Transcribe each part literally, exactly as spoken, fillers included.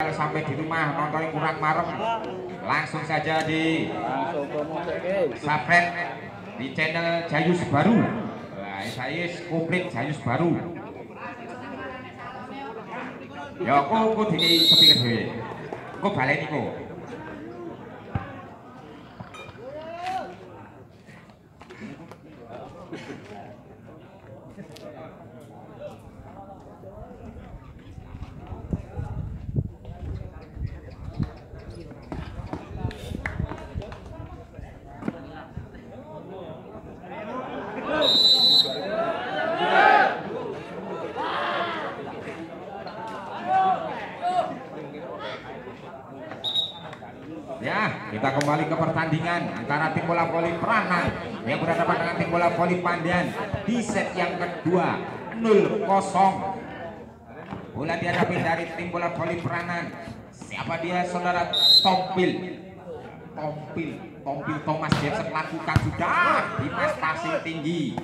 sampai di rumah nontonnya kurang marem, langsung saja di subscribe di channel Jayus Baru. Nah, saya komplit Jayus Baru. Ya aku aku di speaker dhewe. Aku baleni kok. Ya, kita kembali ke pertandingan antara tim bola voli Pranan yang berhadapan dengan tim bola voli Pandian di set yang kedua nol kosong. Bola dihadapi dari tim bola voli Pranan. Siapa dia, saudara? Tompil. Tompil, Tompil Thomas Jensen lakukan sudah Dimas passing tinggi.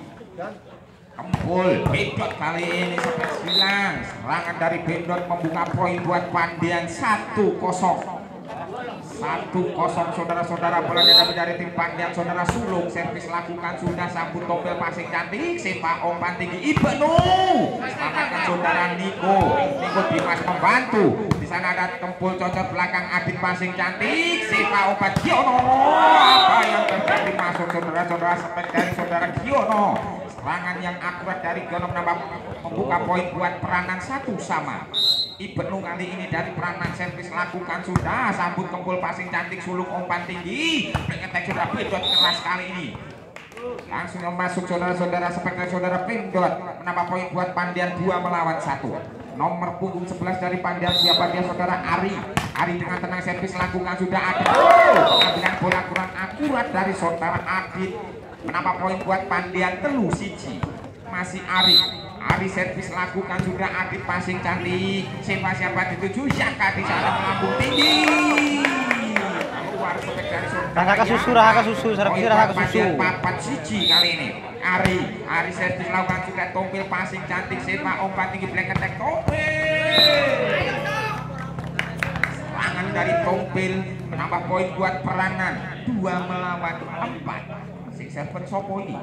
Kempul, Bendot kali ini sampai sembilan. Serangan dari Bendot membuka poin buat Pandian satu kosong. Satu kosong saudara-saudara. Bola dihadapi dari tim Pandian, saudara sulung servis lakukan sudah, sambut Tompil passing cantik, sepak umpan tinggi Ibnu. Selamatkan saudara Niko. Niko Dimas membantu. Di sana ada Kempul cocok belakang Adit passing cantik, sepak umpan Giono. Apa yang terjadi masuk saudara-saudara, spek dari saudara Giono. Serangan yang akurat dari Giono menambah membuka poin buat Pranan satu sama. Ibnu kali ini dari Pranan servis lakukan sudah, sambut Kempul passing cantik, sulung umpan tinggi, pengetek sudah Bendot keras kali ini. Langsung masuk saudara-saudara, seperti saudara Bendot menambah poin buat Pandian dua melawan satu. Nomor punggung sebelas dari Pandian, siapa dia, saudara? Ari. Ari dengan tenang servis lakukan sudah, Adit. Pengambilan bola kurang akurat dari saudara Adit. Menambah poin buat Pandian telu siji. Masih Ari. Ari servis lakukan sudah, Adit passing cantik, siapa-siapa dituju, Yaka di sana melambung tinggi. Keluar sepek dari saudara. Raka susu, raka susu, servis raka susu. Papat siji kali ini. Ari, Ari servis lakukan sudah, Tompil passing cantik, sepak umpan tinggi, black attack Tompil. Serangan dari Tompil menambah poin buat Pranan dua melawan empat. Masih server sopo ini.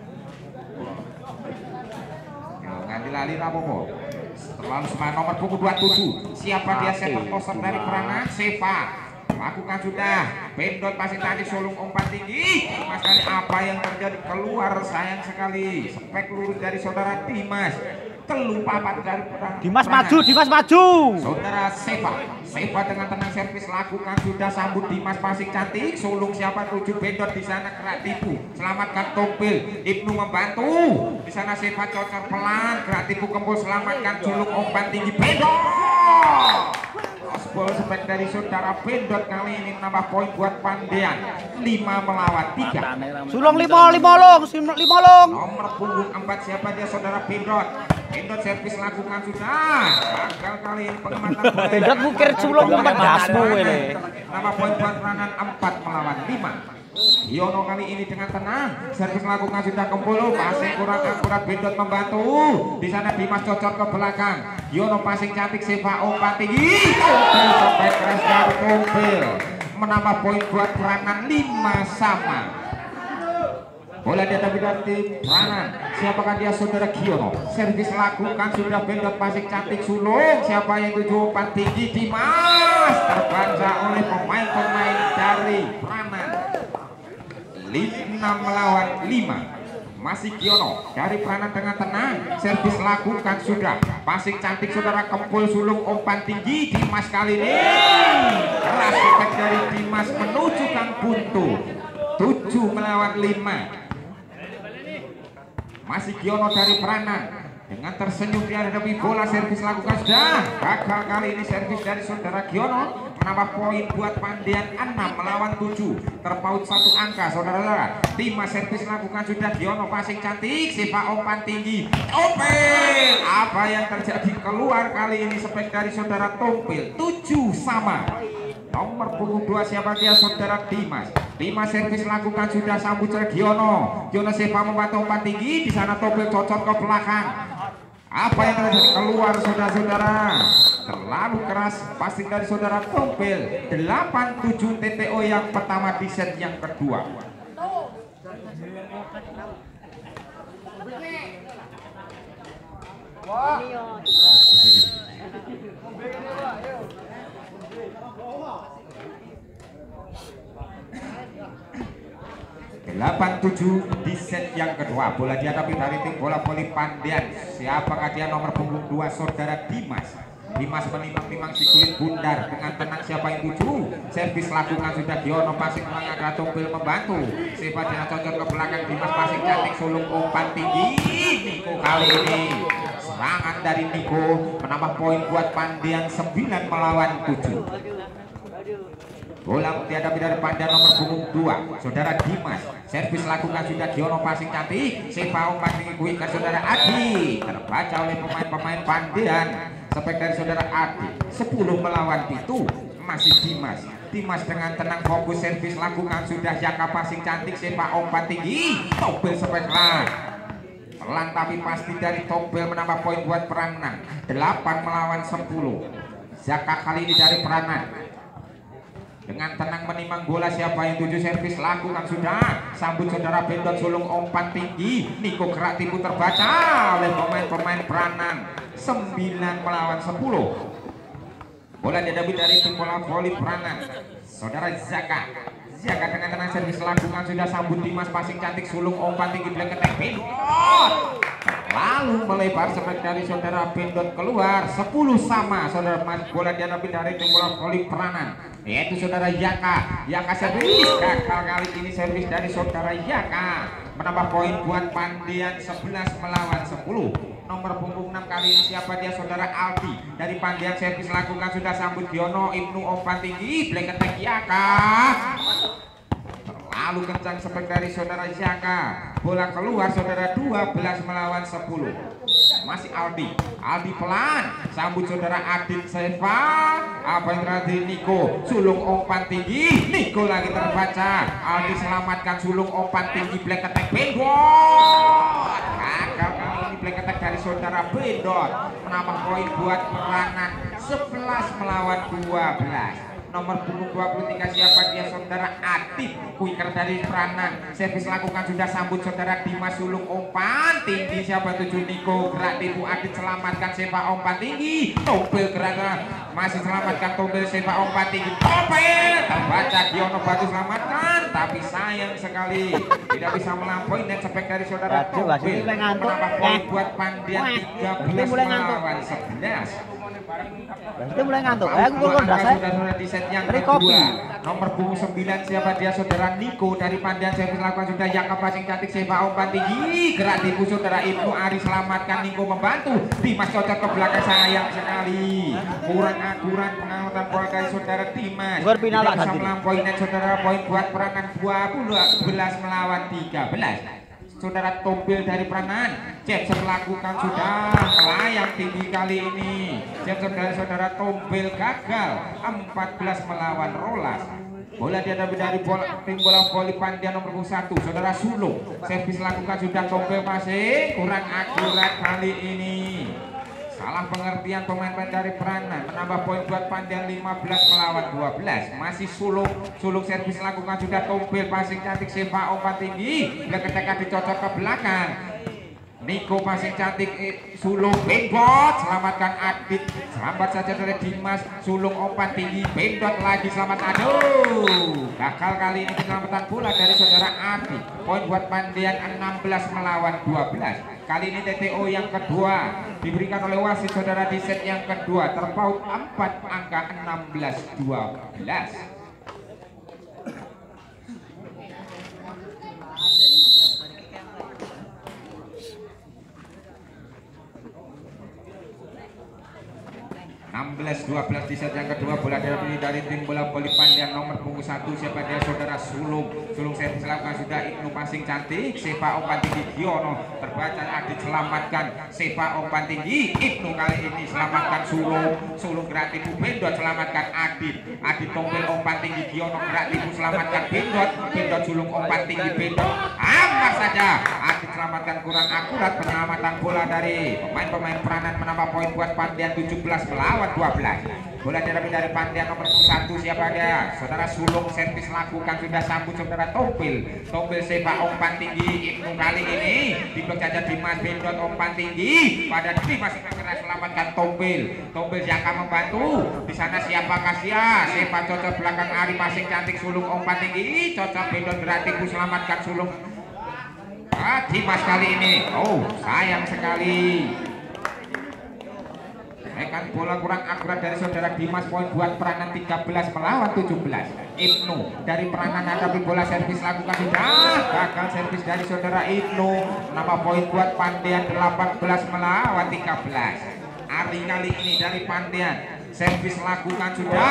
Nanti lali rapopo. Terlalu semangat nomor punggung dua puluh tujuh. Siapa dia, sepak poster dari Pranan? Seva. Lakukan sudah. Bendot passing tadi, sulung umpan tinggi. Dimas kali apa yang terjadi? Keluar, sayang sekali. Spek lurus dari saudara Dimas. Telu papat dari Pranan. Dimas maju, Dimas maju. Saudara Seva. Seva dengan tenang servis lakukan sudah, sambut Dimas passing cantik, sulung siapa tujuh, Bendot di sana gerak tipu, selamatkan Tompil, Ibnu membantu. Di sana Seva cocor pelan, gerak tipu Kempul, selamatkan, sulung umpan tinggi Bendot. Crossball spek dari saudara Bendot kali ini menambah poin buat Pandian lima melawan tiga. Sulung lima, lima long, lima long. Nomor punggung empat, siapa dia, saudara Bendot. Bendot servis lakukan sudah, gagal kali ini pengamatan. Bendot bukir sulung empat dasmu ini. Nama poin buat Pranan empat melawan lima. Giono kali ini dengan tenang servis lakukan sudah, Kempul passing kurang akurat, Bendot membantu. Di sana Dimas cocok ke belakang, Giono passing cantik, sepak umpan tinggi, Tompil sampai keras dari Tompil menambah poin buat Pranan lima sama. Bola dihadapi dari tim Pranan. Siapakah dia, saudara Giono? Servis lakukan sudah, Bendot passing cantik, sulung siapa yang tujuh umpan tinggi, Dimas terbaca oleh pemain-pemain dari Pranan. enam melawan lima. Masih Giono dari Pranan dengan tenang servis lakukan sudah, passing cantik saudara, Kempul sulung umpan tinggi, Dimas kali ini keras efek dari Dimas menuju Kang Buntu. Tujuh melawan lima. Masih Giono dari Pranan dengan tersenyum dia hadapi bola, servis lakukan sudah, gagal kali ini servis dari saudara Giono menambah poin buat Pandian enam melawan tujuh. Terpaut satu angka saudara-saudara. Dimas servis lakukan sudah, Giono passing cantik, sepak umpan tinggi, Tompil. Apa yang terjadi? Keluar kali ini spek dari saudara Tompil. Tujuh sama. Nomor punggung dua, siapa dia, saudara Dimas. Dimas servis lakukan sudah, sambut Giono. Giono sepak membantu umpan tinggi, di sana Tompil cocok ke belakang. Apa yang terjadi? Keluar saudara-saudara. Terlalu keras passing dari saudara Tompel. delapan tujuh T T O yang pertama di set yang kedua. delapan tujuh di set yang kedua. Bola dihadapi dari tim bola voli Pandian. Siapakah dia? Nomor punggung dua saudara Dimas. Dimas menimang-timang si kulit bundar dengan tenang. Siapa yang tujuh? Servis lakukan sudah Diono, passing mengangkat Tompel membantu. Siapa dia cocok ke belakang? Dimas passing cantik sulung umpan tinggi. Niko kali ini serangan dari Niko menambah poin buat Pandian sembilan melawan tujuh. Bola dihadapi dari Pandian nomor punggung dua saudara Dimas. Servis lakukan sudah Diono, passing cantik. Siapa umpan tinggi kuih ke saudara Adi. Terbaca oleh pemain-pemain Pandian. Sepek dari saudara Adi. sepuluh melawan itu masih Dimas. Dimas dengan tenang fokus servis lakukan sudah Jaka, passing cantik. Siapa umpan tinggi. Tompel sepek lah. Pelan tapi pasti dari Tompel menambah poin buat Peranan. delapan melawan sepuluh. Jaka kali ini dari Peranan. Dengan tenang menimang bola. Siapa yang tujuh? Servis lakukan sudah. Sambut saudara Bendot sulung umpan tinggi. Niko gerak tipu terbaca oleh pemain-pemain Peranan. sembilan melawan sepuluh. Bola dihadapi dari tim bola voli Peranan. Saudara Zaka. Zaka dengan tenang servis lakukan sudah. Sambut Dimas, passing cantik sulung umpan tinggi belakang Bendot. Lalu melebar sepek dari saudara Bendot keluar. Sepuluh sama saudara Mas. Bola dihadapi dari tim bola voli Peranan, yaitu saudara Yaka. Yaka servis gagal kali ini. Servis dari saudara Yaka menambah poin buat Pandian sebelas melawan sepuluh. Nomor punggung enam kali ini siapa dia? Saudara Aldi dari Pandian. Servis lakukan sudah. Sambut Diono. Ibnu umpan tinggi black attack Yaka. Terlalu kencang sepek dari saudara Yaka. Bola keluar saudara. Dua belas melawan sepuluh. Masih Aldi. Aldi pelan. Sambut saudara Adit Seva. Apa yang terjadi? Niko sulung umpan tinggi. Niko lagi terbaca. Aldi selamatkan sulung umpan tinggi black attack Bendot. Gagal kali ini black attack dari saudara Bendot. Menambah poin buat Peranan sebelas melawan dua belas. Nomor punggung dua puluh tiga siapa dia? Saudara Adit. Quicker dari Peranan. Servis lakukan sudah. Sambut saudara Dimas sulung umpan tinggi. Siapa? tujuh Niko gerak tipu. Adit selamatkan. Siapa umpan tinggi. Tompel gerak masih selamatkan. Tompel siapa umpan tinggi. Tompel terbaca. Diono batu selamatkan, tapi sayang sekali tidak bisa melampaui net sepek dari saudara Tompel. Menambah poin buat Pandian tiga belas melawan sebelas. Itu mulai ngantuk. Eh, aku gol dasar. Sudah di set yang kedua. Nomor punggung sembilan siapa dia? Saudara Niko dari Pandian. Servis lakukan sudah. Yaka passing cantik. Siapa umpan tinggi. Gerak tipu saudara Ibnu Ari selamatkan. Niko membantu. Dimas cocok ke belakang, sayang sekali. Kurang akurat pengawatan bola dari saudara Dimas. Tidak bisa melampaui net saudara. Poin buat Peranan dua belas melawan tiga belas. Saudara Tompel dari Peranan. Jackson melakukan sudah. Melayang tinggi kali ini. Jackson dari saudara Tompel gagal. empat belas melawan Rolas. Bola dihadapi dari bola tim bola voli Pandian nomor satu saudara Sulung. Servis lakukan sudah. Tompel masih kurang akurat kali ini. Salah pengertian pemain-pemain dari Peranan. Menambah poin buat Pandian lima belas melawan dua belas. Masih Sulung. Sulung servis lakukan sudah. Tompel passing cantik. Siapa umpan tinggi. Bila ketika dicocok ke belakang. Niko passing cantik. eh, Sulung Bendot selamatkan Adit. Selamat saja dari Dimas. Sulung umpan tinggi. Bendot lagi selamat. Aduh, gagal kali ini penyelamatan bola dari saudara Adit. Poin buat Pandian enam belas melawan dua belas. Kali ini T T O yang kedua diberikan oleh wasit saudara di set yang kedua. Terpaut empat angka enam belas dua belas. enam belas dua belas di set yang kedua. Bola dari dari tim bola voli Pandian nomor punggung satu siapa dia? Saudara Sulung. Sulung servis lakukan sudah. Ibnu passing cantik. Siapa umpan tinggi. Diono terbaca. Adit selamatkan. Siapa umpan tinggi. Ibnu kali ini selamatkan Sulung. Sulung gerak tipu. Bendot selamatkan Adit. Adit Tompel umpan tinggi. Diono gerak tipu selamatkan Bendot. Bendot Sulung umpan tinggi. Bendot aman saja. Adit berhasil selamatkan kurang akurat. Penyelamatan bola dari pemain-pemain peranan menambah poin buat Pandian tujuh belas melawan dua belas. Bola diambil dari Pandian nomor satu siapa dia? Saudara Sulung servis lakukan sudah sambut saudara Tompil. Tompil sepak umpan tinggi Ibnu kali ini diblok saja Dimas Bendot umpan tinggi pada Dimas keras selamatkan Tompil. Tompil Jaka membantu. Di sana siapakah dia? Sepak cocok belakang Ari masing cantik Sulung umpan tinggi cocok Bendot gratis selamatkan Sulung. Ah, Dimas kali ini. Oh, sayang sekali. Rekan bola kurang akurat dari saudara Dimas, poin buat peranan tiga belas melawan tujuh belas. Ibnu dari peranan hadapi bola servis lakukan sudah gagal servis dari saudara Ibnu. Nama poin buat Pandian delapan belas melawan tiga belas. Ari kali ini dari Pandian servis lakukan sudah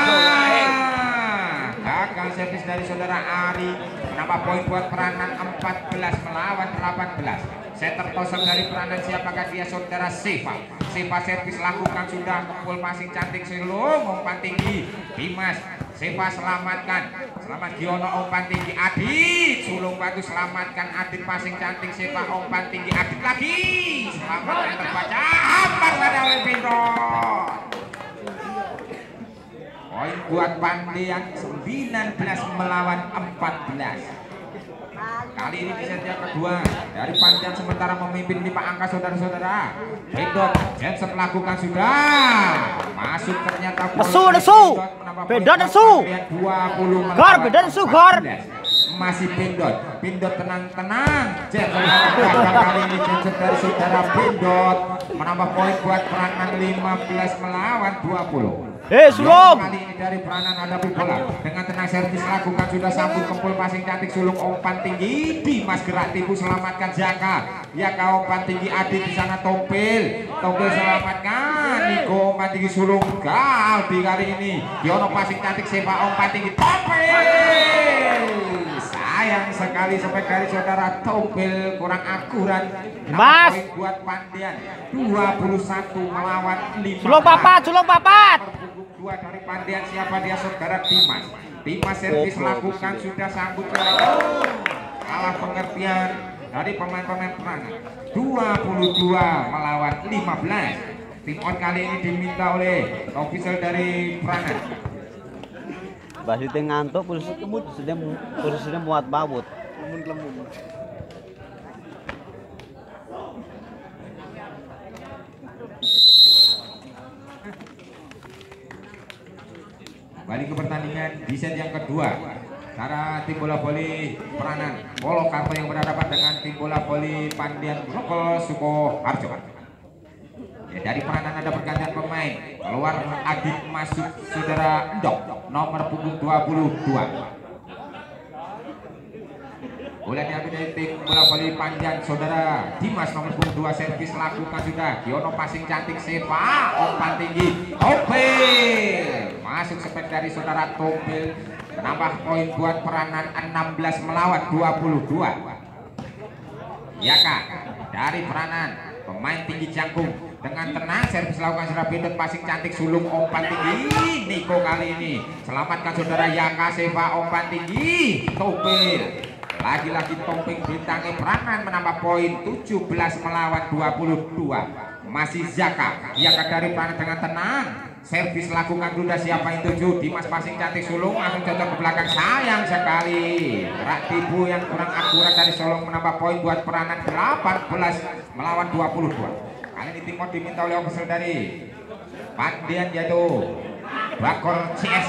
gagal servis dari saudara Ari. Nama poin buat peranan empat belas melawan delapan belas. Setter tosok dari peranan siapakah dia? Saudara Seva. Seva servis lakukan sudah kepul masing cantik Sulung umpan tinggi Dimas. Seva selamatkan. Selamat Giono umpan tinggi Adit. Sulung bagus selamatkan Adit masing cantik Seva umpan tinggi Adit lagi. Selamatkan terbaca. Hampar pada oleh Bendot. Poin buat Pandian sembilan belas melawan empat belas. Kali ini di set yang kedua dari Pandian sementara memimpin lima angka saudara-saudara. Bendot Jensen lakukan sudah masuk ternyata nesu nesu Bendot nesu gor Bendot nesu gor masih Bendot Bendot tenang-tenang Jensen lakukan kali ini Jensen dari saudara Bendot menambah poin buat peranan lima belas melawan dua puluh. Eh, Sulung. Kali ini dari peranan hadapi bola dengan tenang servis lakukan sudah sambut kempul passing cantik Sulung umpan tinggi Dimas gerak tipu selamatkan Jaka. Jaka umpan tinggi Adit di sana Tompil. Tompil selamatkan Niko umpan tinggi Sulung Galbi kali ini. Yono passing cantik Seva umpan tinggi Tompil. Sayang sekali sampai kali saudara Tompil kurang akurat. Mas buat Pandian dua puluh satu melawan lima belas. Sulung papat, Sulung papat. Dua dari Pandian siapa dia? Saudara Dimas. Dimas servis lakukan sudah sambut kalah pengertian dari pemain-pemain peranan dua puluh dua melawan lima belas. Tim on kali ini diminta oleh official dari peranan. Basite ngantuk posisi kemut sedang posisinya muat babut. Balik ke pertandingan di set yang kedua. Cara tim bola voli peranan Polokarto yang berhadapan dengan tim bola voli Pandian Grogol Sukoharjo. Ya, dari peranan ada pergantian pemain. Keluar Adit masuk saudara Endok nomor punggung dua puluh dua. Bola diambil dari tim bola voli Pandian saudara Dimas nomor punggung dua servis lakukan sudah. Giono passing cantik Seva umpan tinggi Tompil. Masuk sepet dari saudara Tompil menambah poin buat peranan enam belas melawan dua puluh dua. Ya kak, dari peranan pemain tinggi jangkung dengan tenang servis lakukan saudara Bendot passing cantik Sulung umpan tinggi Niko kali ini selamatkan saudara Yaka Seva umpan tinggi Tompil. Lagi-lagi Tompil bintangnya peranan menambah poin tujuh belas melawan dua puluh dua. Masih Zaka. Yaka dari peranan dengan tenang servis lakukan sudah siapa yang tujuh Dimas passing cantik Sulung langsung cocok ke belakang. Sayang sekali gerak tipu yang kurang akurat dari Sulung menambah poin buat peranan delapan belas melawan dua puluh dua. Kali ini tim diminta oleh official dari Pandian yaitu Bakor C S.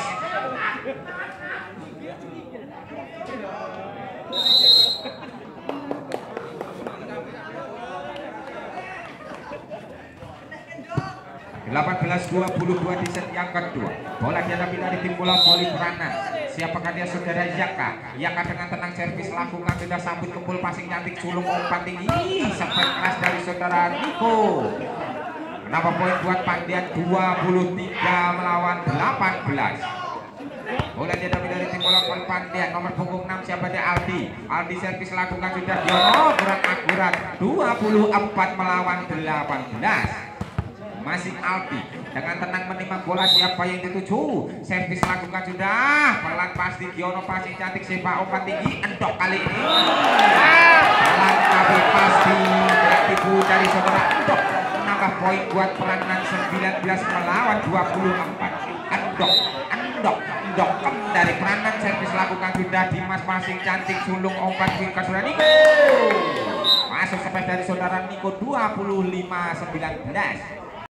delapan belas dua puluh dua di set yang kedua. Bola dihadapi dari tim bola voli peranan. Siapakah dia? Saudara Yaka. Yaka dengan tenang servis lakukan sudah sambut kempul passing cantik Sulung umpan tinggi sampai keras dari saudara Niko. Kenapa poin buat Pandian dua puluh tiga melawan delapan belas. Bola dihadapi dari tim bola voli Pandian nomor punggung enam siapa dia? Aldi. Aldi servis lakukan sudah Giono kurang akurat dua puluh empat melawan delapan belas. Masih Aldi dengan tenang menerima bola. Siapa yang dituju? Servis lakukan sudah. Pelan pasti Giono pasti cantik sepak umpan tinggi. Endok kali ini. Pelan tapi pasti tidak tipu dari saudara Endok. Menambah poin buat Peranan sembilan belas melawan dua puluh empat. Endok, Endok, Endok dari Peranan servis lakukan sudah. Dimas passing cantik sulung umpan ke saudara Niko. Masuk sampai dari saudara Niko dua puluh lima sembilan belas.